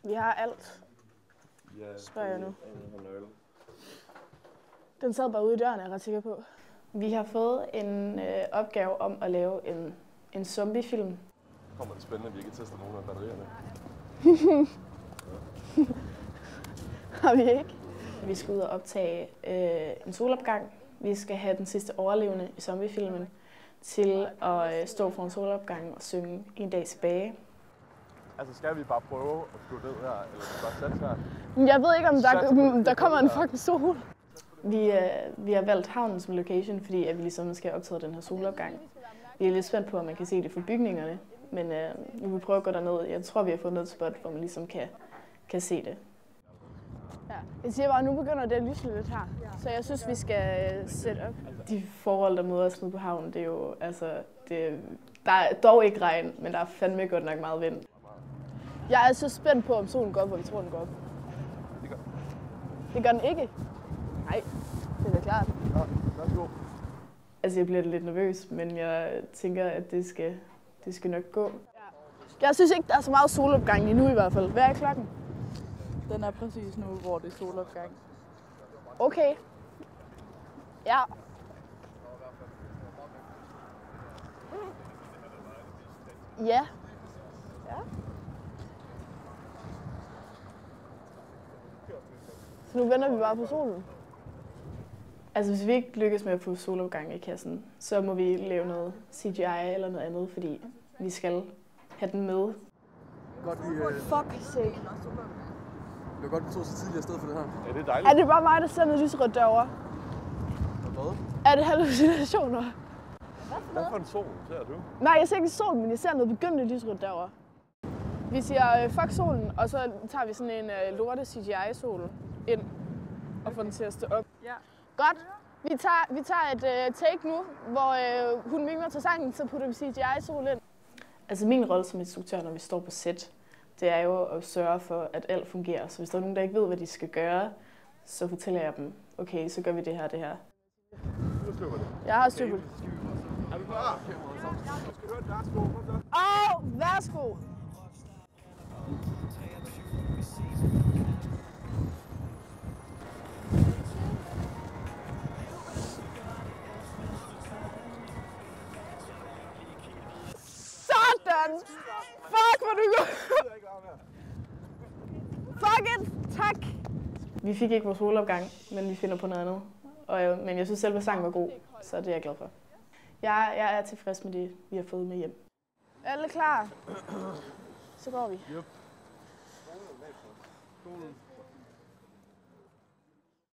Vi har alt, spørger jeg nu. Den sad bare ude i døren, er jeg ret sikker på. Vi har fået en opgave om at lave en zombiefilm. Kommer det spændende, at vi ikke tester nogle af batterierne? Har vi ikke? Vi skal ud og optage en solopgang. Vi skal have den sidste overlevende i zombiefilmen til at stå for en solopgang og synge En dag tilbage. Altså skal vi bare prøve at gå ned her, eller bare sætte her? Jeg ved ikke, om der kommer en fucking sol. Vi har valgt havnen som location, fordi at vi ligesom skal optage den her solopgang. Vi er lidt spændt på, om man kan se det fra bygningerne, men vi vil prøve at gå derned. Jeg tror, vi har fundet et spot, hvor man ligesom kan se det. Ja. Jeg siger bare, at nu begynder det at lyse lidt her, så jeg synes, vi skal sætte op. De forhold, der møder os nede på havnen, det er jo, altså, der er dog ikke regn, men der er fandme godt nok meget vind. Jeg er så spændt på, om solen går op, og vi tror, den går op. Det gør den ikke? Nej, det er da klart. Ja, værsgo. Altså, jeg bliver lidt nervøs, men jeg tænker, at det skal nok gå. Jeg synes ikke, der er så meget solopgang lige nu i hvert fald. Hvad er klokken? Den er præcis nu, hvor det er solopgang. Okay. Ja. Ja. Ja. Så nu venter vi bare på solen. Altså, hvis vi ikke lykkes med at få solopgang i kassen, så må vi lave noget CGI eller noget andet, fordi vi skal have den med. Godt, Fuck sake. det var godt, vi tog så tidligt afsted for det her. Ja, det er dejligt. Er det bare mig, der ser noget lysrødt derovre? Hvad? Er det hallucinationer? Hvad for en sol ser du? Nej, jeg ser ikke sol, men jeg ser noget begyndende lysrødt derovre. Vi siger fuck solen, og så tager vi sådan en lorte CGI-sol ind og får den til at stå op. Ja. Godt. Vi tager et take nu, hvor hun mimer til sangen, så putter vi CGI-sol ind. Altså min rolle som instruktør, når vi står på set, det er jo at sørge for, at alt fungerer. Så hvis der er nogen, der ikke ved, hvad de skal gøre, så fortæller jeg dem, okay, så gør vi det her og det her. Jeg har styr på det. Er du klar? Skal du høre et værsgo? Værsgo! Sådan! Fuck, hvor du går! Fuck it! Tak! Vi fik ikke vores solopgang, men vi finder på noget andet. Men jeg synes selv, at sangen var god, så det er jeg glad for. Jeg er tilfreds med det, vi har fået med hjem. Alle klar? Så går vi. Yep.